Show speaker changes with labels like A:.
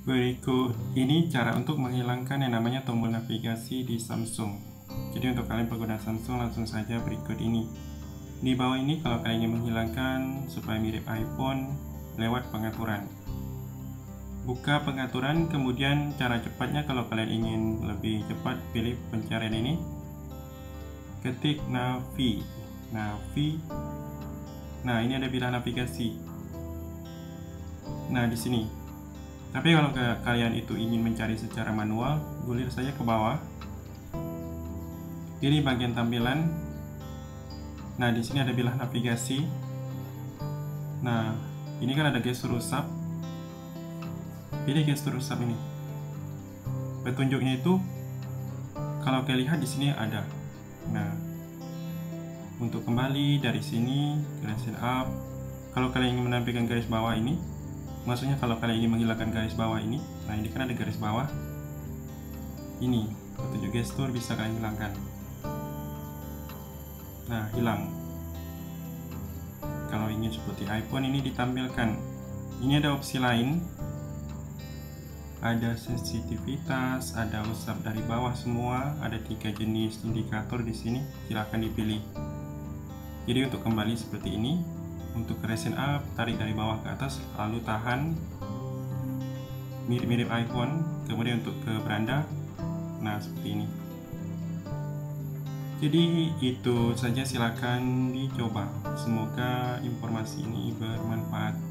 A: Berikut ini cara untuk menghilangkan yang namanya tombol navigasi di Samsung. Jadi untuk kalian pengguna Samsung langsung saja berikut ini. Di bawah ini kalau kalian ingin menghilangkan supaya mirip iPhone lewat pengaturan. Buka pengaturan, kemudian cara cepatnya kalau kalian ingin lebih cepat pilih pencarian ini. Ketik navi. Nah, ini ada pilihan navigasi. Nah, di sini. Tapi kalau kalian itu ingin mencari secara manual, gulir saja ke bawah. Ini bagian tampilan. Nah, di sini ada pilihan navigasi. Nah, ini kan ada gestur usap. Pilih gestur usap ini. Petunjuknya itu kalau kalian lihat di sini ada. Nah, untuk kembali dari sini, kalian set up. Kalau kalian ingin menampilkan garis bawah ini, maksudnya kalau kalian ingin menghilangkan garis bawah ini, nah ini kan ada garis bawah. Ini petunjuk gestur bisa kalian hilangkan. Nah, hilang. Kalau ingin seperti iPhone ini ditampilkan. Ini ada opsi lain. Ada sensitivitas, ada usap dari bawah semua, ada 3 jenis indikator di sini. Silahkan dipilih. Jadi untuk kembali seperti ini, untuk resen up, tarik dari bawah ke atas, lalu tahan, mirip-mirip iPhone. Kemudian untuk ke beranda, nah seperti ini. Jadi itu saja, silakan dicoba. Semoga informasi ini bermanfaat.